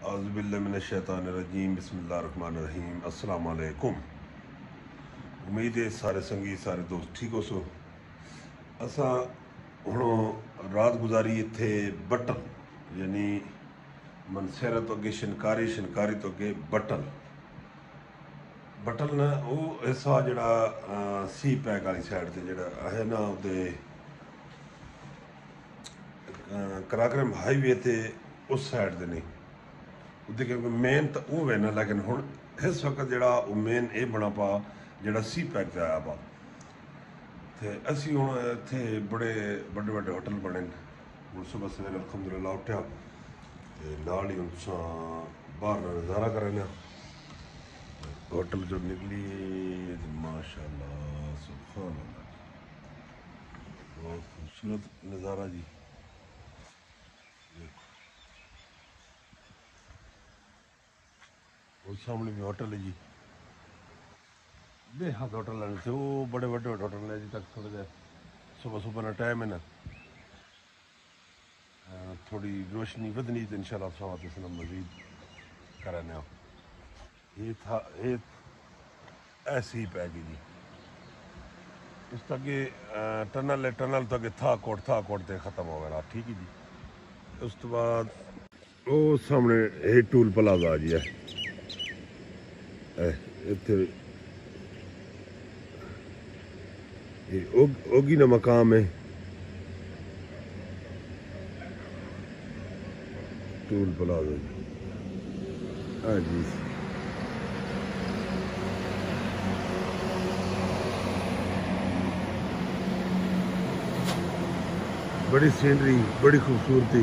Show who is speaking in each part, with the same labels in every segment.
Speaker 1: औज़ुबिल्लाहिमिनश्शैतानिर्रजीम बिस्मिल्लाहिर्रहमानिर्रहीम अस्सलाम वालेकुम। उम्मीद है सारे संगी सारे दोस्त ठीक हो सो। असा हुणों रात गुजारी इत्थे बटल यानी मनसेरा तो अगे शिनकारी, शिनकारी तो अगे बटल बटल ना वो ऐसा जड़ा सी पैक वाली साइड से जड़ा है ना उदे कराक्रम हाईवे ते उस साइड दे नहीं उदे क्योंकि मेन तो वो है ना, लेकिन हुण इस वक्त जड़ा वो मेन ये बना पा जड़ा सी पैक ते आया पा ते असी हुण इत्थे बड़े बड़े बड़े होटल बने हुण सुबह सवेरे अल्हम्दुलिल्लाह उठ्या ते नाल ही हुण बाहर नज़ारा करने होटल जो निकली माशाअल्लाह सुभान अल्लाह बहुत खूबसूरत नज़ारा जी। उस सामने भी होटल है जी, बेहद होटल है थे वो बड़े बड़े होटल ने अभी तक थोड़े जे सुबह सुबह ना टाइम है ना थोड़ी रोशनी बदनी तो इंशाल्लाह सवात इसमें मजीद कराने ये था ये ऐसी ही पैगी जी। इस तक टनल है, टनल तक था कोट ते ख़त्म हो गया ठीक है जी। उस तो बाद वो सामने ये टूल प्लाजा जी है इत्थे ये ओगी ना मकाम है टूल प्लाजा जी। हाँ जी बड़ी सीनरी बड़ी खूबसूरती।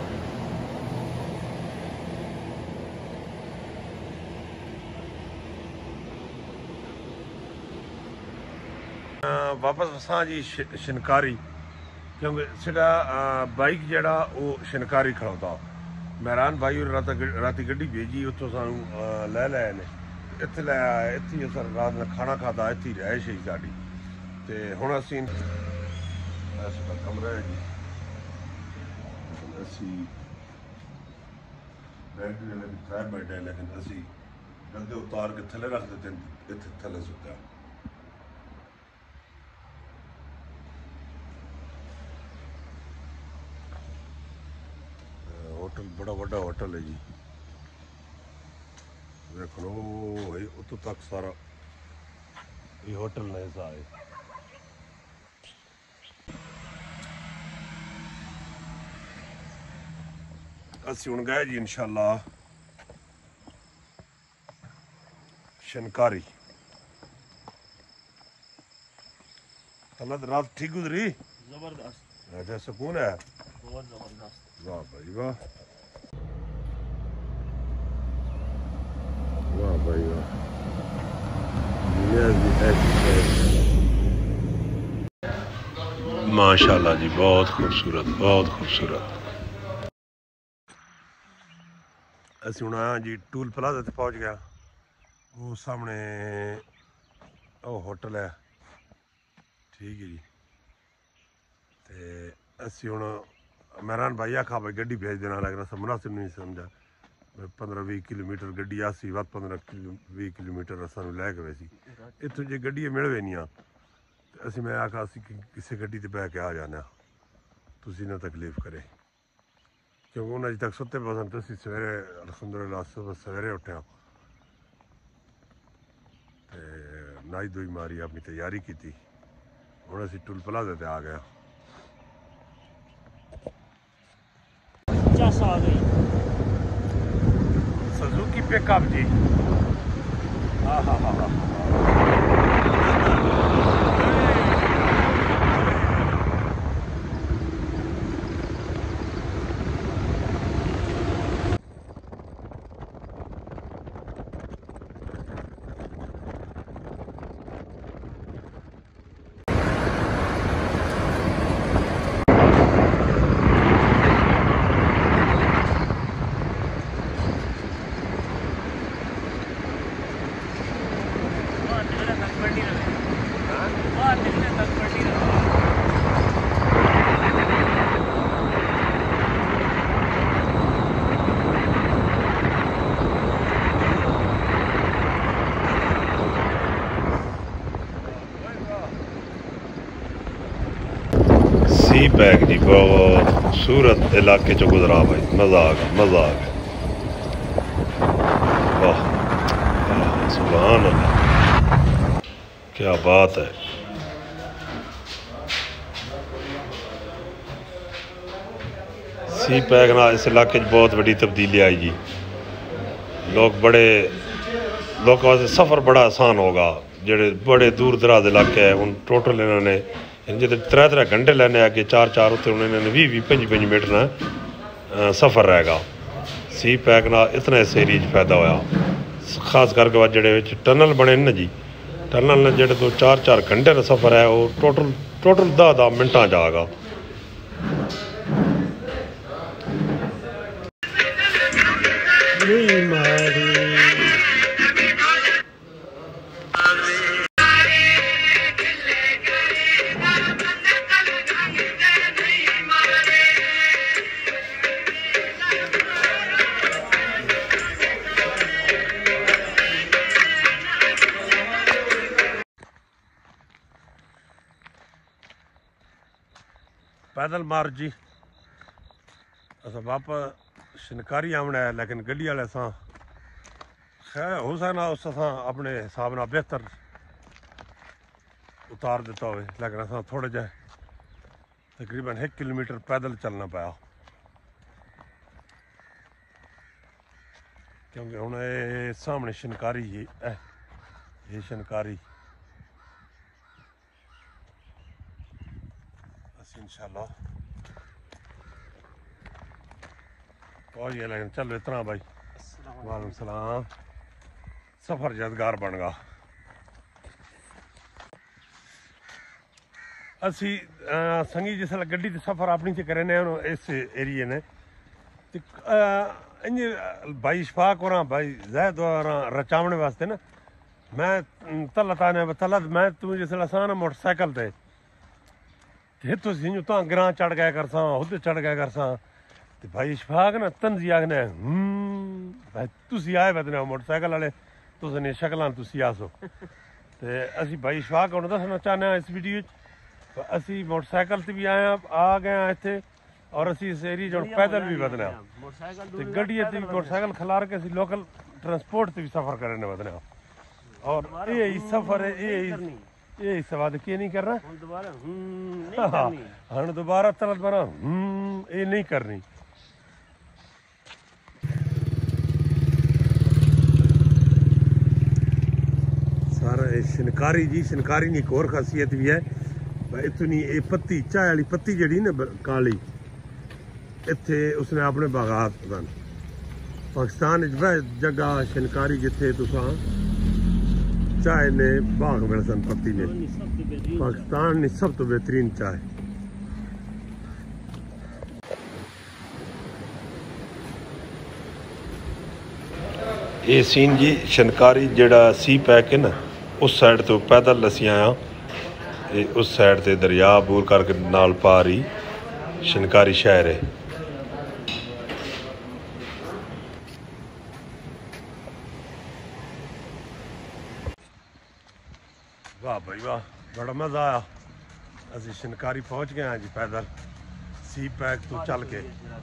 Speaker 1: वापस असां जी शिनकारी क्योंकि साडा बाइक जड़ा वो शिनकारी खड़ोता महरान भाई और राती गड्डी भेजी उत्थों सानू लै आए ने इत्थे लै आए इत्थे अस रात में खाना खाता इत्थे रहायश ही साडी ते हुण असीं साडा कमरा है जी। असी बैड भी त्रै बैड है लेकिन असी गद्दे उतार के थले रख देते इत्थे थले सुत्या। होटल बड़ा बड़ा होटल है जी, देखो भाई उतो तक सारा ये होटल ने सारे। असी हुण गए जी इंशाल्लाह शिनकारी। तलब रात ठीक गुजरी जबरदस्त, अच्छा सुकून है बहुत जबरदस्त। वाह भाई वाह वाह भाई वाह माशाल्लाह जी बहुत खूबसूरत बहुत खूबसूरत। असी हुण आया जी टूल प्लाजा ते पहुंच गया वो सामने वो होटल है ठीक है जी। ते असी हुण महरान भाई आखा भाई गड्डी भेज देना लेकिन अस मुनासिब नहीं समझा 15-20 किलोमीटर गड्डी आसी वत 15-20 किलोमीटर असानू लै के वैसी इत्थों जे गड्डी मिल वेनियां असी मैं आखा असी किसी गड्डी ते बह के आ जाना तुसी ना तकलीफ करे क्योंकि उन्हें अज तक सुते पसन तो असी सवेरे अल्हम्दुलिल्लाह सुबह सवेरे उठ्या ते नाई धोई मारी अपनी तैयारी की हुण असी टूल प्लाजा ते आ गया। सुजुकी पिकअप जी हाँ हाँ हाँ हाँ पैक जी बहुत खूबसूरत इलाके चो गुजरा भाई, मज़ा आ गया, मज़ा आ गया। वाह सुभान अल्लाह, क्या बात है। सी पैक ना इस इलाके बहुत बड़ी तब्दीली आई जी। लोग वास्ते सफ़र बड़ा आसान होगा। जेड़े बड़े दूर दराज इलाके है हूँ टोटल इन्होंने जिते 3 घंटे लैने अगे 4 उत्ते हूँ इन्होंने 20-25 मिनट ना सफ़र रहेगा। सी पैक ना इतना इस एरिए फायदा होया, खास करके बाद जेड़े टनल बने ना जी, टनल ने जेड़े तो 4 घंटे का सफ़र है वो टोटल 10 मिनटा जाएगा। पैदल मार्ग जी असा वापस शिनकारी आमना है, लेकिन गड्डी वाले असा खैर हो सकना उस असा अपने हिसाब ना बेहतर उतार दिता हो, लेकिन असा थोड़े जे तकरीबन 1 किलोमीटर पैदल चलना पाया, क्योंकि हूँ ये सामने शिनकारी ही है। ये शिनकारी इंशाल्लाह पहुँच गया, लेकिन चलो इतना भाई। वालेकुम सलाम। सफ़र यादगार बन गया। असी संगी जिसलै गड्डी ते सफ़र अपनी च करे इस एरिए ने इंज भाई इशफाक और भाई जैद और रचावने वास्ते ना मैं तलत आने तलत मैं तू जिसलै आसान मोटरसाइकिल ते हितों सिंह तो ग्रां चढ़ गया करसा उधर चढ़ गया करसा ते भाई इशफाक ना तंजी आखने भाई तुसी आए बदने मोटरसाइकिल वाले तुसें शक्लां तुसी आसो ते असी भाई इशफाक होने दसना चाहने इस वीडियो असी मोटरसाइकिल ते भी आए आ गए इत्थे और असी इस एरिया जो पैदल भी बदने ते गड्डी ते भी मोटरसाइकिल खलार के असी लोकल ट्रांसपोर्ट ते भी सफर करने बदने और ये सफर है ये सवाद के नहीं करना हाँ दोबारा तलत बना ये नहीं करनी। सारा शिनकारी जी, शिनकारी की एक और खासियत भी है इतनी ये पत्ती चाय वाली पत्ती जड़ी ना काली इत्थे उसने अपने बागात बन पाकिस्तान वह जगह शिनकारी जिथे तुसा चाय ने बाग मिल सन पत्ती ने पाकिस्तान की सब तो बेहतरीन चाय। ये सीन जी शिनकारी जेड़ा सी पैक है ना उस साइड तो पैदल असी आया उस साइड से दरिया बूर करके नाल पार ही शिनकारी शहर है। वाह भाई वाह बड़ा मज़ा आया। असी शिनकारी पहुँच गए हैं जी पैदल सी पैक तो चल के।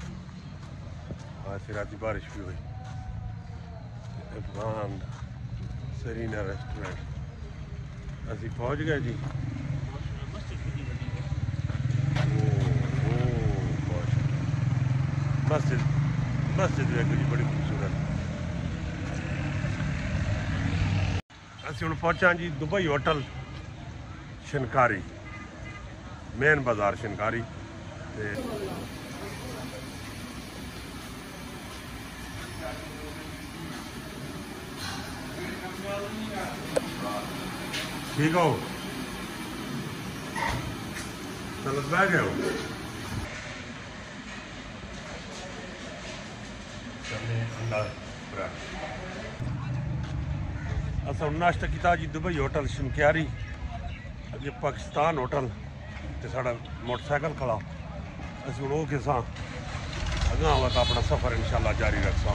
Speaker 1: आज रात बारिश भी हुई। अफगान सरीना रेस्टोरेंट असी पहुँच गए जी। मस्जिद मस्जिद जी बड़ी खूबसूरत। असी हूँ पहुंचा जी दुबई होटल शिनकारी मेन बाजार शिनकारी ठीक हो चलो बह गए हो असा नाश्ता किया जी दुबई होटल शिनकारी अगे पाकिस्तान होटल ते साड़ा मोटरसाइकिल खड़ा असं हूँ किसा अगह हुआ तो अपना सफ़र इंशाल्लाह जारी रखसा।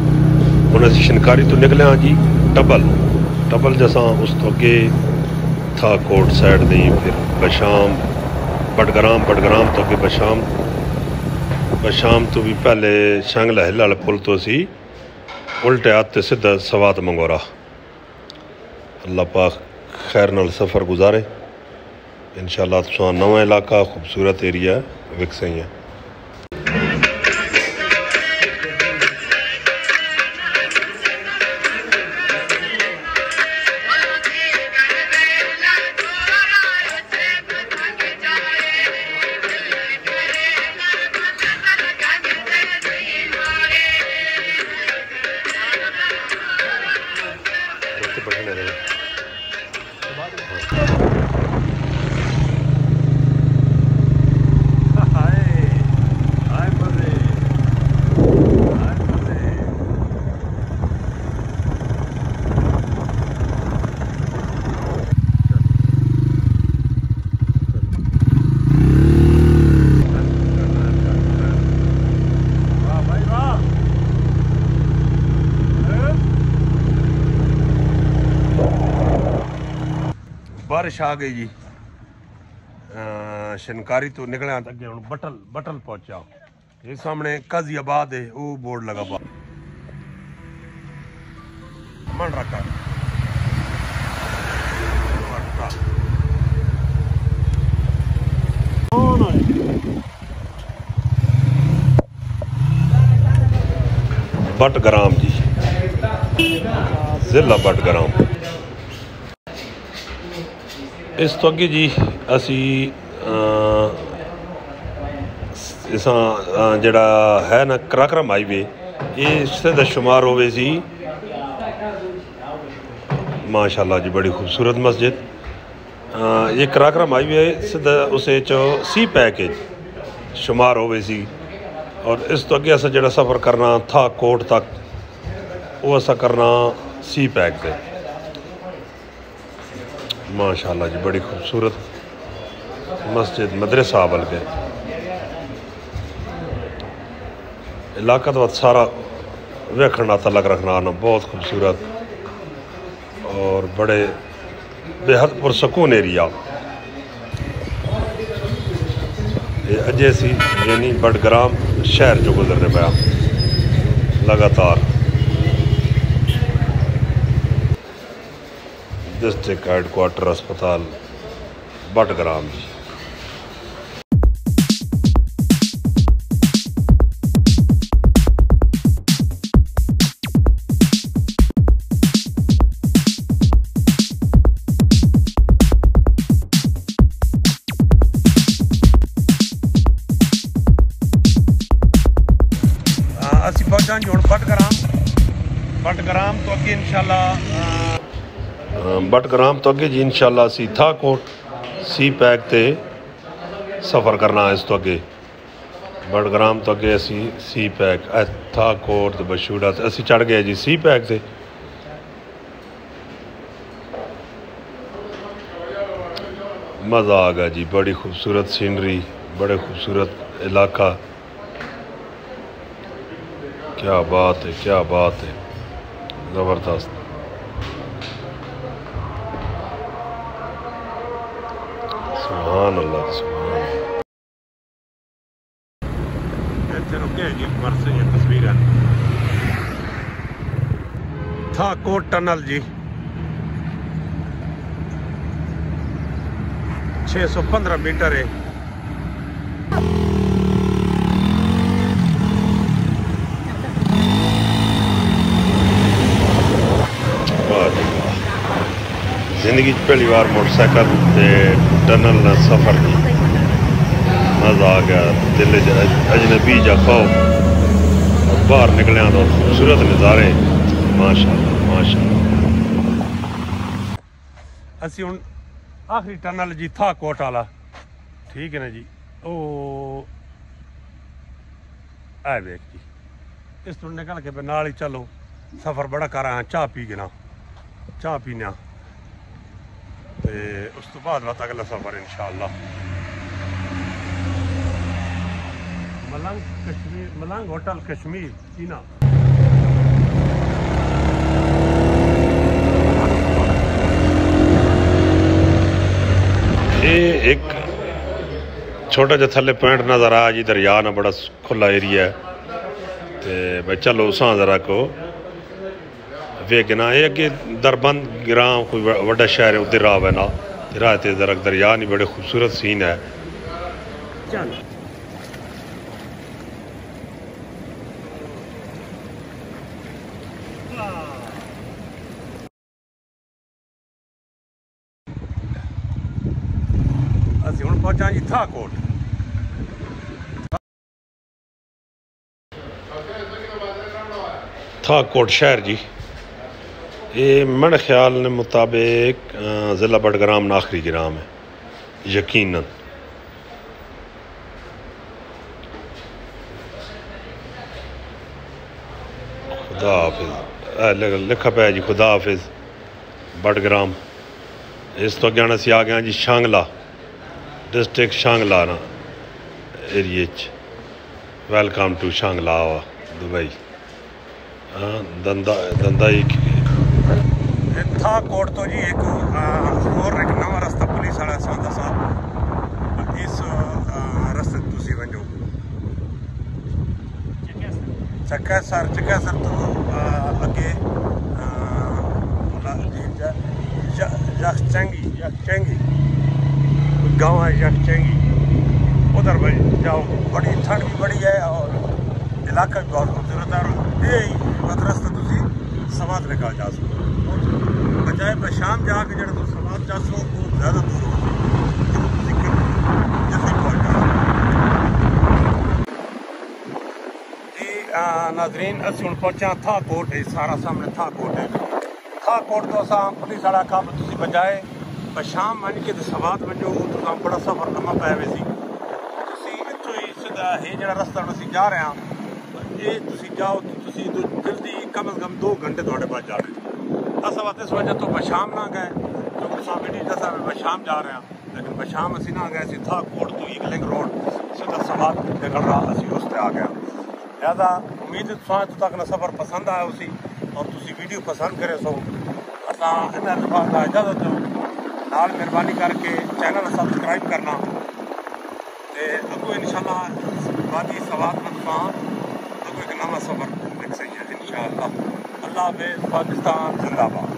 Speaker 1: हूँ असी शिनकारी तो निकले हाँ जी टबल जैसा उस तो अगे था कोट साइड दी, फिर बशाम बडग्राम तो अगे बशाम तो भी पहले शंगला हिल वाले पुल तो सी उल्टे हाथ सीधा सवात मंगोरा। अल्लाह पाक खैर नाल सफ़र गुजारे इंशाअल्लाह। तुसा नवा इलाका खूबसूरत एरिया विकसई है। बारिश आ गई जी। शनकारी तो निकले अगे हूँ बटल पहुंचा। ये सामने काजियाबाद है, वो बोर्ड लगा पा मन रखा बटग्राम जी, जिला बटग्राम। इस तो अगे जी असी इसा जड़ा है ना कराक्रम हाईवे, ये सीधा शुमार होवे सी माशाल्लाह जी, बड़ी खूबसूरत मस्जिद। ये कराक्रम हाईवे सीधा उस सी पैकेज शुमार होवे सी। और इस तो अगे असा जड़ा सफ़र करना था कोट तक, वो असा करना सी पैक से। माशाल्लाह जी, बड़ी खूबसूरत मस्जिद मदरसा बल्कि इलाका तो सारा वेखना तलक रखना ना बहुत खूबसूरत और बड़े बेहद पुरसकून एरिया। ये अजय सी यानी बडग्राम शहर जो गुजरने पाया लगातार। डिस्ट्रिक्ट हेडक्वार्टर अस्पताल बटग्राम जी। असी पहुंचा जी हूँ बटग्राम तो अगे इंशाल्लाह बटग्राम तो अगे जी इंशाल्लाह असी था कोट सी पैक ते सफ़र करना। इस तो अगे बटग्राम तो अगे असी सी पैक था कोट तो बशूड़ा असी चढ़ गए जी सी पैक से। मज़ा आ गया जी, बड़ी खूबसूरत सीनरी, बड़े खूबसूरत इलाका। क्या बात है, क्या बात है, ज़बरदस्त। सुभान अल्लाह, सुभान अल्लाह। तस्वीर था कोट टनल जी 615 मीटर है। जिंदगी पहली बार मोटरसाइकिल से टनल न सफ़र की मज़ा आ गया। दिल अजनबी जा खौफ बाहर निकलिया तो खूबसूरत नज़ारे माशाअल्लाह माशाअल्लाह। असी हुण आखिरी टनल जी था कोट वाला, ठीक है ना जी। ओ आए देख जी, इस तो निकल के नाल ही चलो सफ़र बड़ा कर रहा। चाह पी के ना चाह पीना ते उस तो बाद रात अगला सफ़र इंशाअल्लाह। मलंग कश्मीर, मलंग होटल कश्मीर चीना। एक छोटा जिहा थल्ले पॉइंट नज़र आया जी, दरिया ना बड़ा खुला एरिया है। तो भाई चलो उसां जरा को वेखना है कि दरबंद ग्राम कोई बड़ा शहर है, उधर राह है ना राह ते जरा दरिया नहीं, बड़े खूबसूरत सीन है। ਅਸੀਂ ਹੁਣ ਪਹੁੰਚਾਂ ਜੀ ਥਾਕੋਟ। थाकोट शहर जी, ये मेरे ख्याल ने मुताबिक ज़िला बडग्राम ना आखिरी ग्राम है यकीनन। खुदा हाफिज लिखा पाया जी, खुदा हाफिज बडग्राम। इस तो अगर असी आ गए जी शांगला डिस्ट्रिक्ट, शांगला ना area welcome to Shangla Dubai. Danda Thakot तो जी एक और एक नवा रास्ता पुलिस वाला सांदा साहब, इस रास्ते तुसी वजो चक्केसर तो अगे यक्षचंगी गाँव है यक्षचंगी, उधर भाई जाओ। बड़ी ठंड भी बड़ी है और इलाका भी बहुत खूबसूरत है। ये रास्ता तुसी समात निकाल जा सको, बजाय शाम जाके जो तुम समात जा सको वो ज़्यादा दूर हो जल्दी पहुँच जाओ जी। नाजरीन अस हम पहुँचा थाकोट है, सारा सामने थाकोट है। थाकोट तो असा पुलिस वाला कहा तुम बजाए शाम वन के समात वजो तो बड़ा सफ़र लम्बा पै वैसी। इतों ही सीधा ये जो रास्ता हम जा रहे हैं ये तुसी जाओ तो जल्दी कम अज़ कम 2 घंटे थोड़े पास जाने। अस इस वजह तो बशाम ना गए क्योंकि वीडियो जैसा बशाम जा रहे हैं, लेकिन बशाम असी ना गए। असी थाकोट तो एक लिंक रोड सीधा समात निकल रहा, असी उस पर आ गया। लिहाजा उम्मीद तक ना सफ़र पसंद आया उसी और तुसी वीडियो पसंद करे सो असा इन अल्फाज का इजाज़त दो। नाल मेहरबानी करके चैनल सब्सक्राइब करना ते अगो इंशाल्लाह बाकी सवाल में अगो एक नवा सफ़र लिख सही है इंशाल्लाह। अल्लाह हाफ़िज़। पाकिस्तान जिंदाबाद।